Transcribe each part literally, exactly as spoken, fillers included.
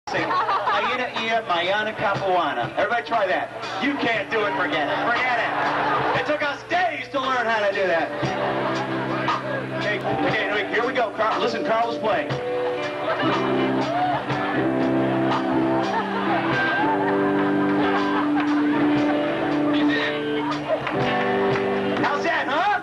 Sing Aina Ia Mayana Capuana. Everybody try that. You can't do it, forget it. Forget it. It took us days to learn how to do that. Okay, okay, here we go. Carl, listen, Carl is playing. How's that, huh?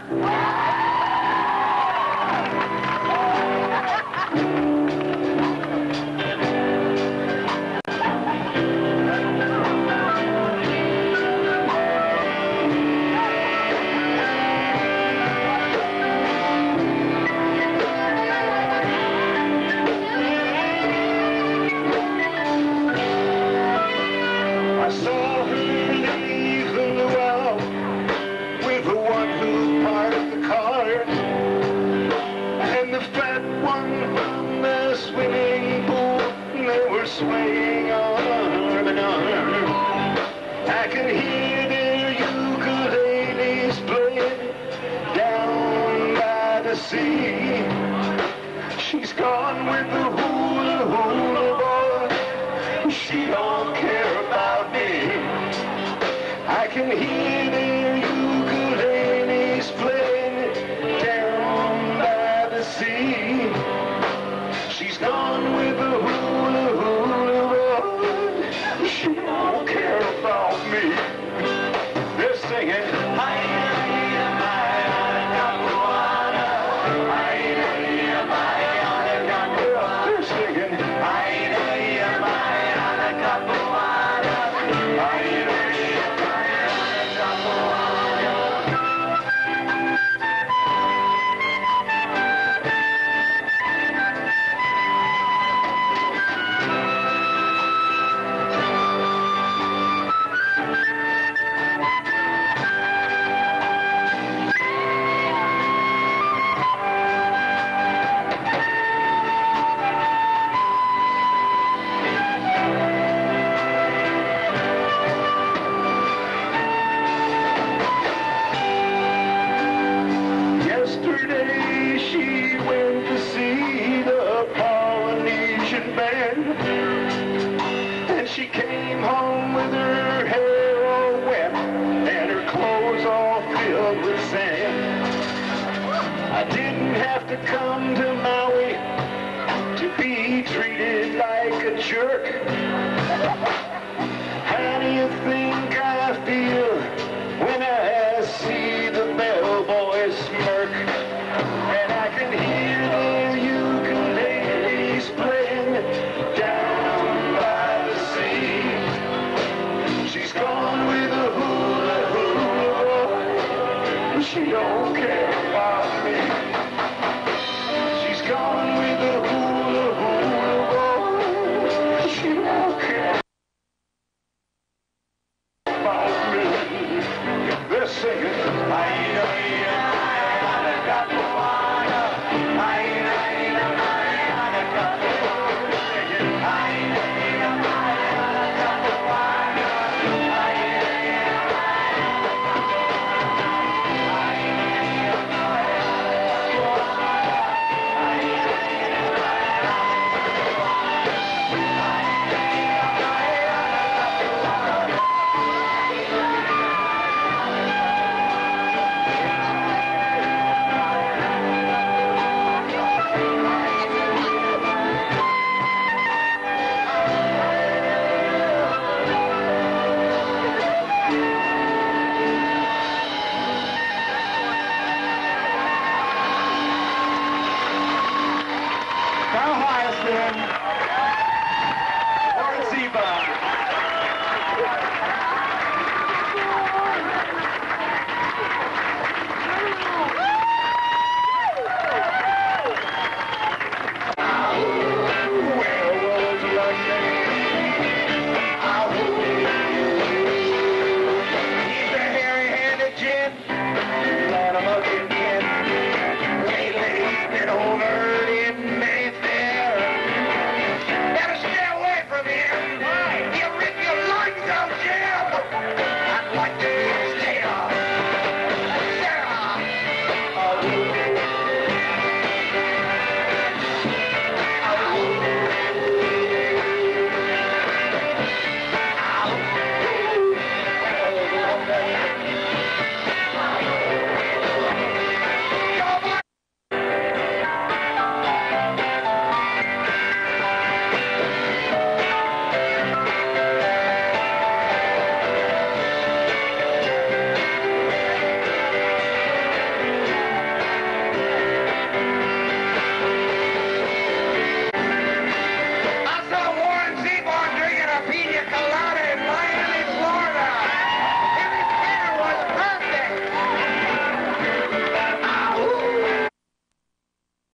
I saw her leave the well with the one who parted the cars and the fat one from the swimming pool. They were swaying arm in arm. I can hear their ukuleles playing down by the sea. She's gone with the hula hula boy. She don't care about me. I can hear their ukuleles playing down by the sea. She's gone with the hula hula boy. She don't care about me. They're singing, Aina Ia Mayana Capuana. Aina Ia Mayana Capuana. They're singing, Aina Ia Mayana Capuana. Aina Ia Mayana Capuana. Yesterday she went to see the Polynesian band, and she came home with her hair all wet and her clothes all filled with sand. I didn't have to come to Maui to be treated like a jerk.